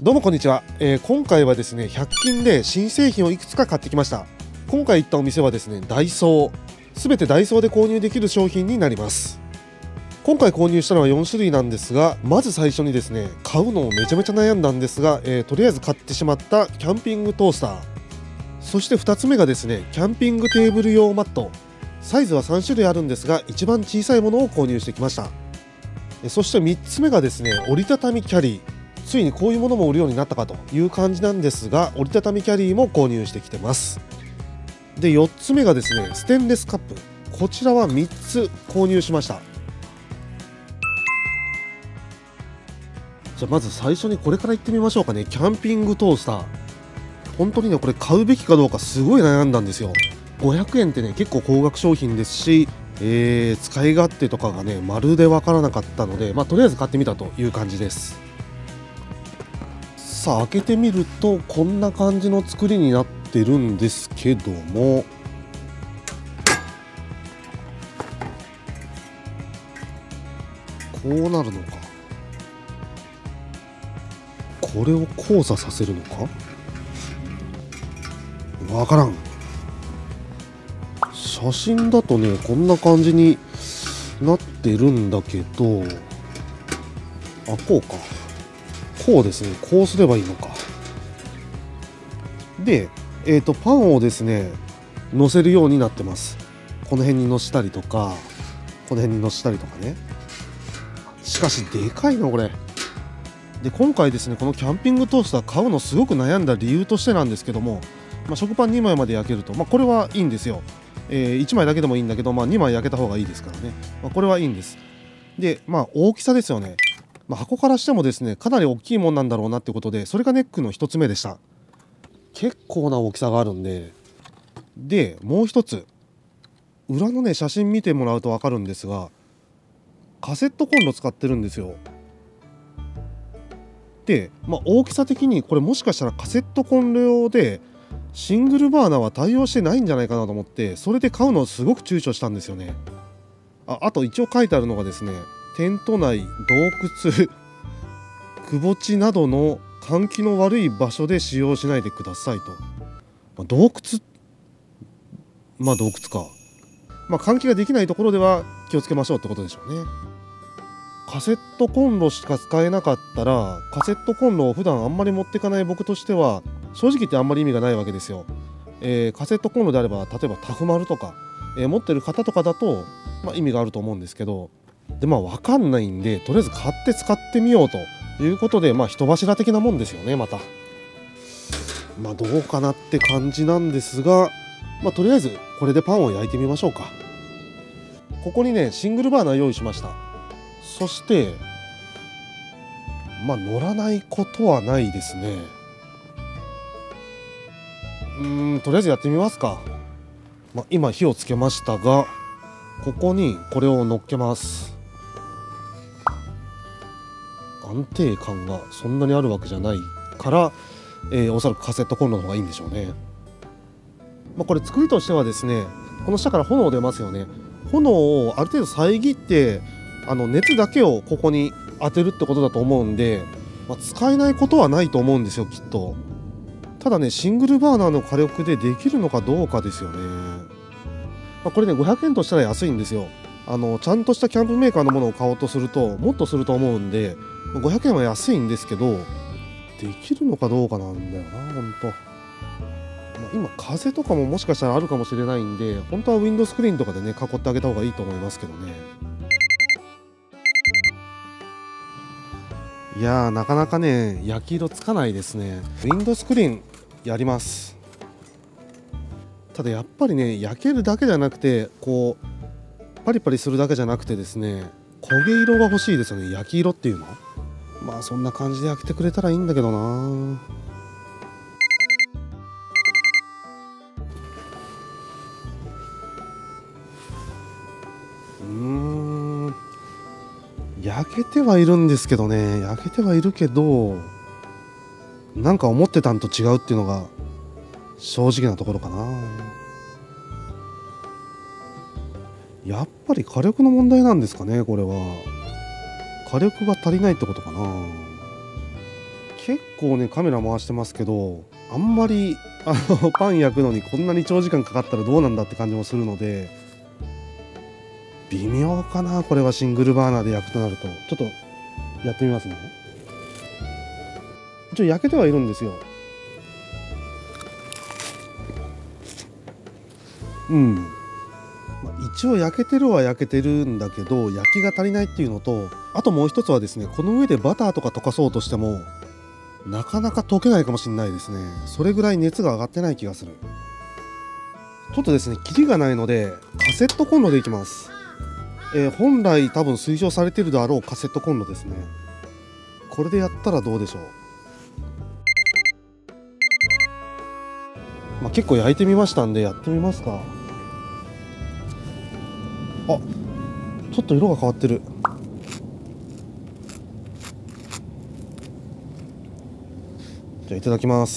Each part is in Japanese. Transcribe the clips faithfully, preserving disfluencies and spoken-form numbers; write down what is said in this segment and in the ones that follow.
どうもこんにちは、えー、今回はですねひゃく均で新製品をいくつか買ってきました。今回行ったお店はですねダイソー、すべてダイソーで購入できる商品になります。今回購入したのはよん種類なんですが、まず最初にですね買うのをめちゃめちゃ悩んだんですが、えー、とりあえず買ってしまったキャンピングトースター、そしてふたつめがですねキャンピングテーブル用マット。サイズはさん種類あるんですが一番小さいものを購入してきました。そしてみっつめがですね折りたたみキャリー。ついにこういうものも売るようになったかという感じなんですが、折りたたみキャリーも購入してきてます。でよっつめがですねステンレスカップ。こちらはみっつ購入しました。じゃあまず最初にこれからいってみましょうかね。キャンピングトースター、本当にねこれ買うべきかどうかすごい悩んだんですよ。ごひゃくえんってね結構高額商品ですし、えー、使い勝手とかがねまるでわからなかったので、まあ、とりあえず買ってみたという感じです。さあ開けてみるとこんな感じの作りになってるんですけども、こうなるのか、これを交差させるのかわからん。写真だとねこんな感じになってるんだけど、あ、こうか、こうですね、こうすればいいのか。で、えーとパンをですね乗せるようになってます。この辺に乗せたりとか、この辺に乗せたりとかね。しかしでかいなこれ。で今回ですねこのキャンピングトースター買うのすごく悩んだ理由としてなんですけども、まあ、食パンにまいまで焼けると、まあ、これはいいんですよ。えー、いちまいだけでもいいんだけど、まあ、にまい焼けた方がいいですからね、まあ、これはいいんです。でまあ大きさですよね。まあ、箱からしてもですねかなり大きいもんなんだろうなってことで、それがネックのひとつめでした。結構な大きさがあるんで。でもう一つ、裏のね写真見てもらうと分かるんですが、カセットコンロ使ってるんですよ。で、まあ、大きさ的にこれもしかしたらカセットコンロ用でシングルバーナーは対応してないんじゃないかなと思って、それで買うのをすごく躊躇したんですよね。あ, あと一応書いてあるのがですね、テント内、洞窟、くぼ地などの換気の悪い場所で使用しないでくださいと。まあ、洞窟、まあ洞窟か。まあ換気ができないところでは気をつけましょうってことでしょうね。カセットコンロしか使えなかったら、カセットコンロを普段あんまり持ってかない僕としては正直言ってあんまり意味がないわけですよ。えー、カセットコンロであれば例えばタフマルとか、えー、持ってる方とかだと、まあ、意味があると思うんですけど、でまあ分かんないんでとりあえず買って使ってみようということで、まあ人柱的なもんですよね。またまあどうかなって感じなんですが、まあとりあえずこれでパンを焼いてみましょうか。ここにねシングルバーナー用意しました。そしてまあ乗らないことはないですね。うーんとりあえずやってみますか。まあ、今火をつけましたが、ここにこれを乗っけます。安定感がそんなにあるわけじゃないから、えー、おそらくカセットコンロの方がいいんでしょうね。まあ、これ作りとしてはですね、この下から炎出ますよね。炎をある程度遮ってあの熱だけをここに当てるってことだと思うんで、まあ、使えないことはないと思うんですよきっと。ただねシングルバーナーの火力でできるのかどうかですよね。まあ、これねごひゃくえんとしたら安いんですよ。あのちゃんとしたキャンプメーカーのものを買おうとするともっとすると思うんで、ごひゃくえんは安いんですけど、できるのかどうかなんだよな本当。まあ、今風とかももしかしたらあるかもしれないんで、本当はウィンドスクリーンとかでね囲ってあげた方がいいと思いますけどね。いやーなかなかね焼き色つかないですね。ウィンドスクリーンやります。ただやっぱりね焼けるだけじゃなくて、こうパリパリするだけじゃなくてですね、焦げ色が欲しいですよね。焼き色っていうの、まあそんな感じで焼けてくれたらいいんだけどな。うーん焼けてはいるんですけどね、焼けてはいるけどなんか思ってたんと違うっていうのが正直なところかな。やっぱり火力の問題なんですかね。これは火力が足りないってことかな。 結構ねカメラ回してますけど、あんまりあのパン焼くのにこんなに長時間かかったらどうなんだって感じもするので、微妙かな。これはシングルバーナーで焼くとなると。ちょっとやってみますね。一応焼けてはいるんですよ。うん、まあ、一応焼けてるは焼けてるんだけど、焼きが足りないっていうのと、あともう一つはですね、この上でバターとか溶かそうとしてもなかなか溶けないかもしれないですね。それぐらい熱が上がってない気がする。ちょっとですねキリがないのでカセットコンロでいきます。えー、本来多分推奨されてるであろうカセットコンロですね。これでやったらどうでしょう。まあ、結構焼いてみましたんでやってみますか。あ、ちょっと色が変わってる。じゃあいただきます。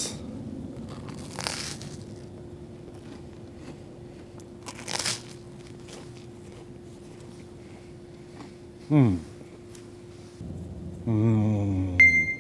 うんうーん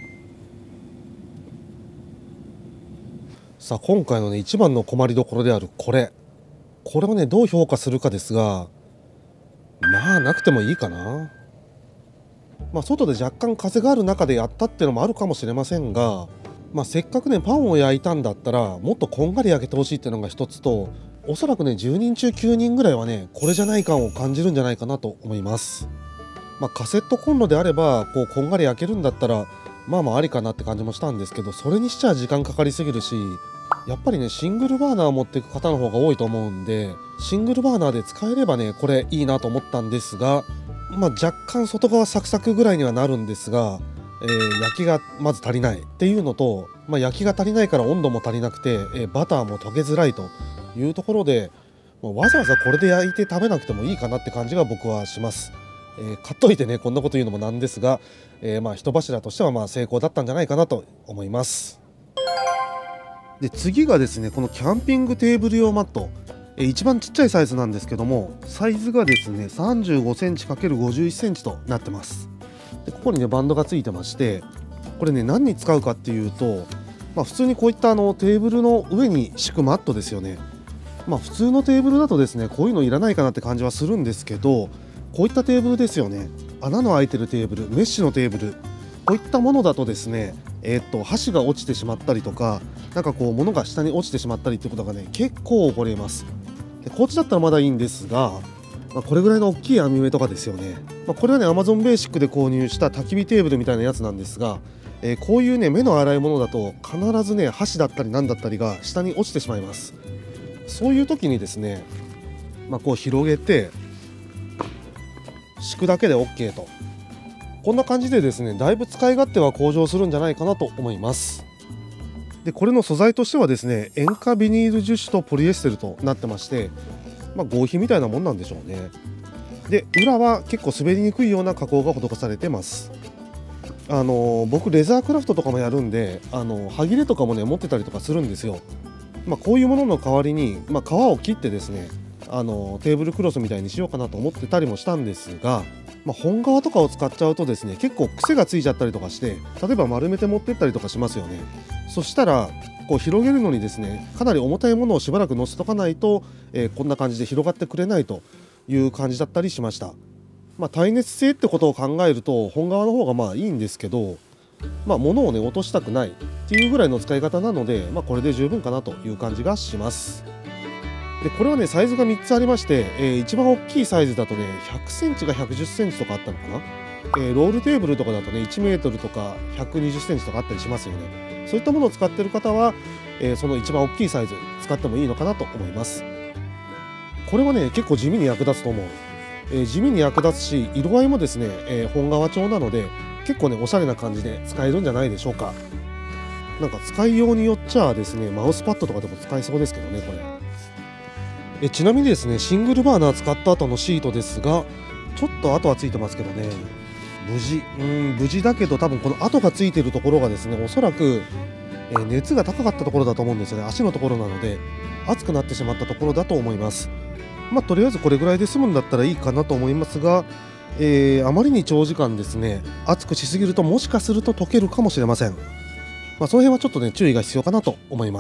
さあ今回のね一番の困りどころであるこれこれをねどう評価するかですが、まあなくてもいいかな。まあ外で若干風がある中でやったっていうのもあるかもしれませんが、まあせっかくねパンを焼いたんだったらもっとこんがり焼けてほしいっていうのが一つと、おそらくねじゅうにん中きゅうにんぐらいはねこれじゃない感を感じるんじゃないかなと思います。まあカセットコンロであればこうこんがり焼けるんだったらまあまあありかなって感じもしたんですけど、それにしちゃ時間かかりすぎるし、やっぱりねシングルバーナーを持っていく方の方が多いと思うんで、シングルバーナーで使えればねこれいいなと思ったんですが、まあ若干外側サクサクぐらいにはなるんですが、えー焼きがまず足りないっていうのと、まあ、焼きが足りないから温度も足りなくて、えーバターも溶けづらいというところで、もうわざわざこれで焼いて食べなくてもいいかなって感じが僕はします。えー買っといてねこんなこと言うのもなんですが、えーまあ人柱としてはまあ成功だったんじゃないかなと思います。で次がですねこのキャンピングテーブル用マット、えー一番ちっちゃいサイズなんですけども、サイズがですね さんじゅうごセンチかけるごじゅういちセンチとなってます。でここにねバンドがついてまして、これね何に使うかっていうと、まあ、普通にこういったあのテーブルの上に敷くマットですよね。まあ普通のテーブルだとですねこういうのいらないかなって感じはするんですけど、こういったテーブルですよね。穴の開いてるテーブル、メッシュのテーブル、こういったものだとですね、えー、っと箸が落ちてしまったりとか、なんかこう物が下に落ちてしまったりってことがね結構起こります。でこっちだったらまだいいんですが、まあ、これぐらいの大きい網目とかですよね。まあ、これはね Amazon ベーシックで購入した焚き火テーブルみたいなやつなんですが、えーこういうね目の粗いものだと必ずね箸だったり何だったりが下に落ちてしまいます。そういう時にですね、まあ、こう広げて敷くだけで OK と、こんな感じでですねだいぶ使い勝手は向上するんじゃないかなと思います。でこれの素材としてはですね塩化ビニール樹脂とポリエステルとなってまして、まあ、合皮みたいなもんなんでしょうね。で裏は結構滑りにくいような加工が施されてます。あのー僕レザークラフトとかもやるんで、あのー歯切れとかもね持ってたりとかするんですよ。まあ、こういうものの代わりに、まあ、皮を切ってですね、あのーテーブルクロスみたいにしようかなと思ってたりもしたんですが、まあ、本革とかを使っちゃうとですね結構癖がついちゃったりとかして、例えば丸めて持ってったりとかしますよね。そしたらこう広げるのにですねかなり重たいものをしばらく乗せとかないと、えーこんな感じで広がってくれないという感じだったりしました。まあ、耐熱性ってことを考えると本革の方がまあいいんですけど、まあ、物をね落としたくないっていうぐらいの使い方なので、まあ、これで十分かなという感じがします。でこれはねサイズがみっつありまして、えー一番大きいサイズだとねひゃくセンチがひゃくじゅっセンチとかあったのかな、えーロールテーブルとかだとねいちメートルとかひゃくにじゅっセンチとかあったりしますよね。そういったものを使っている方は、えーその一番大きいサイズ使ってもいいのかなと思います。これはね結構地味に役立つと思う。えー地味に役立つし色合いもですね、えー本革調なので結構ねおしゃれな感じで使えるんじゃないでしょうか。なんか使いようによっちゃですねマウスパッドとかでも使えそうですけどねこれ。えちなみにですねシングルバーナー使った後のシートですが、ちょっと跡はついてますけどね、無事うん無事だけど、多分この跡がついているところがですねおそらく、えー熱が高かったところだと思うんですよね。足のところなので熱くなってしまったところだと思います。まあとりあえずこれぐらいで済むんだったらいいかなと思いますが、えーあまりに長時間ですね熱くしすぎるともしかすると溶けるかもしれません。 まあ、その辺はちょっとね注意が必要かなと思います。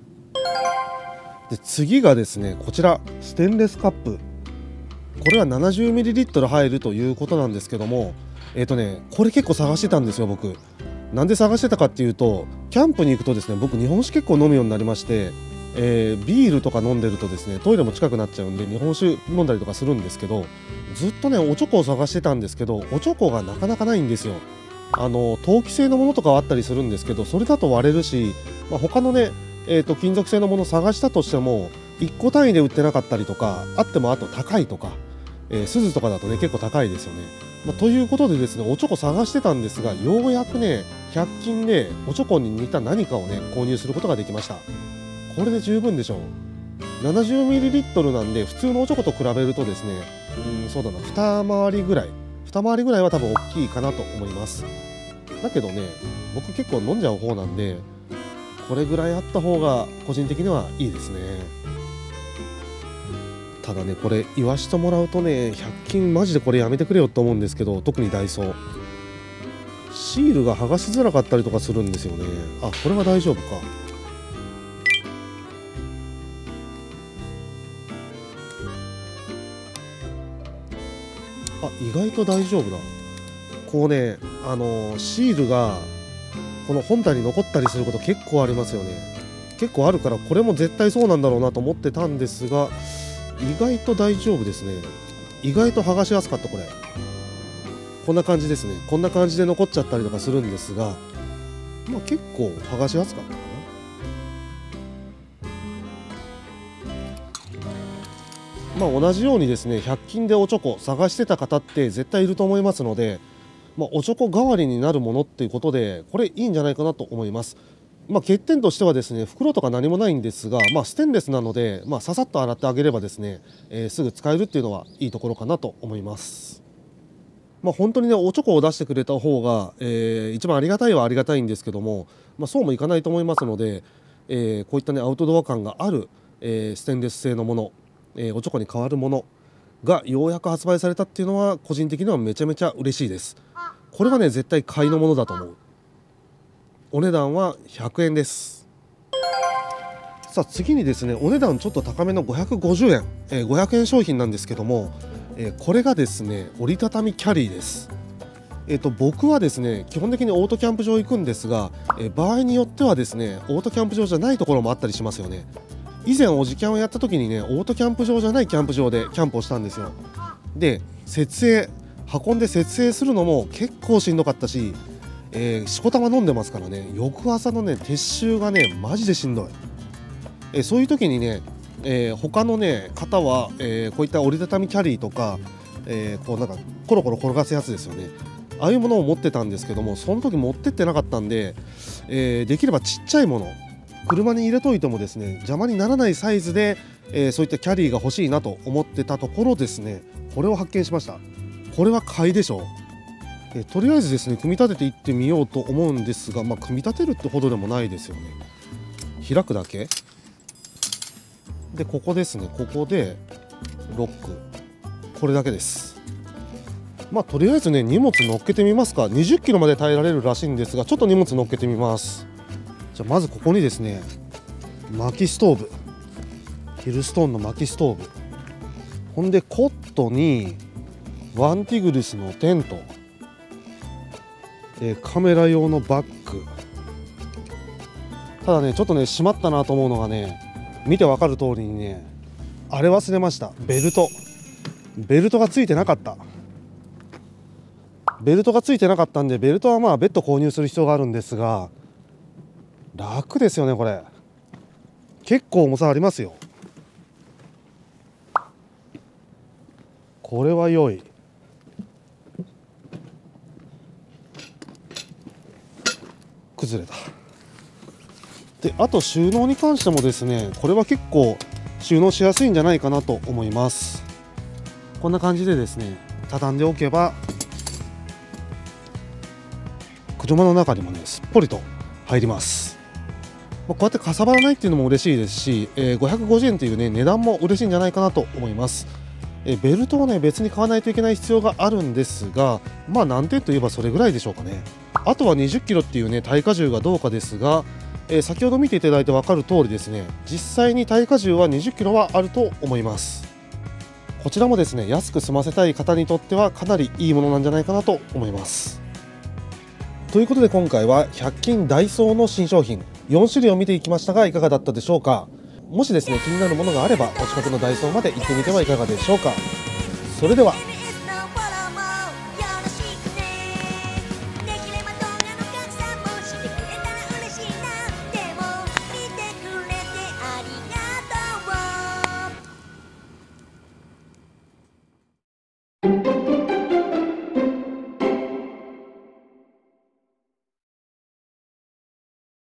で次がですね、こちらステンレスカップ。これは ななじゅうミリリットル 入るということなんですけども、えっとねこれ結構探してたんですよ僕。なんで探してたかっていうと、キャンプに行くとですね、僕日本酒結構飲むようになりまして、えー、ビールとか飲んでるとですねトイレも近くなっちゃうんで日本酒飲んだりとかするんですけど、ずっとねおちょこを探してたんですけど、おちょこがなかなかないんですよ。あの陶器製のものとかはあったりするんですけど、それだと割れるし、まあ、他のね、えー、と金属製のものを探したとしてもいっこ単位で売ってなかったりとか、あってもあと高いとか、えー、鈴とかだとね結構高いですよね。まあ、ということでですね、おちょこ探してたんですが、ようやくねひゃく均でおちょこに似た何かをね購入することができました。これで十分でしょう。 ななじゅうミリリットル なんで、普通のおちょこと比べるとですね、うんそうだな、に回りぐらいに回りぐらいは多分大きいかなと思います。だけどね、僕結構飲んじゃう方なんで、これぐらいあった方が個人的にはいいですね。ただね、これ言わしてもらうとね、ひゃく均マジでこれやめてくれよと思うんですけど、特にダイソーシールが剥がしづらかったりとかするんですよね。あ、これは大丈夫か。あ、意外と大丈夫だ。こうね、あのーシールがこの本体に残ったりすること結構ありますよね。結構あるから、これも絶対そうなんだろうなと思ってたんですが、意外と大丈夫ですね。意外と剥がしやすかった。これこんな感じですね。こんな感じで残っちゃったりとかするんですが、まあ結構剥がしやすかったかな。まあ同じようにですね、ひゃく均でおちょこ探してた方って絶対いると思いますので、まあ、おちょこ代わりになるものっていうことで、これいいんじゃないかなと思います。まあ、欠点としてはですね、袋とか何もないんですが、まあ、ステンレスなので、まあ、ささっと洗ってあげればですね、えー、すぐ使えるっていうのはいいところかなと思います。まあ、本当にねおちょこを出してくれた方が、えー、一番ありがたいはありがたいんですけども、まあ、そうもいかないと思いますので、えー、こういったねアウトドア感がある、えー、ステンレス製のもの、えー、おちょこに代わるものがようやく発売されたっていうのは、個人的にはめちゃめちゃ嬉しいです。これはね絶対買いのものだと思う。お値段はひゃくえんです。さあ次にですね、お値段ちょっと高めのごひゃくごじゅうえん、えー、ごひゃくえん商品なんですけども、えー、これがですね折りたたみキャリーです。えーと僕はですね基本的にオートキャンプ場行くんですが、えー、場合によってはですねオートキャンプ場じゃないところもあったりしますよね。以前おじキャンをやった時にね、オートキャンプ場じゃないキャンプ場でキャンプをしたんですよ。で設営運んで設営するのも結構しんどかったし、えー、しこたま飲んでますからね、翌朝のね撤収がねマジでしんどい。えー、そういう時にね、えー、他のね方は、えー、こういった折りたたみキャリーとか、えー、こうなんかコロコロ転がすやつですよね、ああいうものを持ってたんですけども、その時持ってってなかったんで、えー、できればちっちゃいもの車に入れといてもですね邪魔にならないサイズで、えー、そういったキャリーが欲しいなと思ってたところですね、これを発見しました。これは買いでしょう。えとりあえずですね組み立てていってみようと思うんですが、まあ、組み立てるってほどでもないですよね。開くだけで、ここですね、ここでロック、これだけです。まあとりあえずね荷物乗っけてみますか。にじゅっキロまで耐えられるらしいんですが、ちょっと荷物乗っけてみます。じゃあまずここにですね薪ストーブ、ヒルストーンの薪ストーブ、ほんでコットにワンティグリスのテント、えー、カメラ用のバッグ。ただねちょっとねしまったなと思うのがね、見てわかる通りにねあれ忘れました。ベルトベルトがついてなかったベルトがついてなかったんで、ベルトはまあ別途購入する必要があるんですが、楽ですよねこれ。結構重さありますよ。これは良い。崩れた。であと収納に関してもですね、これは結構収納しやすいんじゃないかなと思います。こんな感じでですね畳んでおけば、車の中にもねすっぽりと入ります。こうやってかさばらないっていうのも嬉しいですし、えー、ごひゃくごじゅうえんというね値段も嬉しいんじゃないかなと思います。えー、ベルトをね別に買わないといけない必要があるんですが、まあ難点といえばそれぐらいでしょうかね。 あとはにじゅっキロっていうね耐荷重がどうかですが、えー、先ほど見ていただいて分かる通りですね、実際に耐荷重はにじゅっキロはあると思います。こちらもですね安く済ませたい方にとってはかなりいいものなんじゃないかなと思います。ということで今回はひゃく均ダイソーの新商品よん種類を見ていきましたが、いかがだったでしょうか。もしですね気になるものがあればお近くのダイソーまで行ってみてはいかがでしょうか。それでは。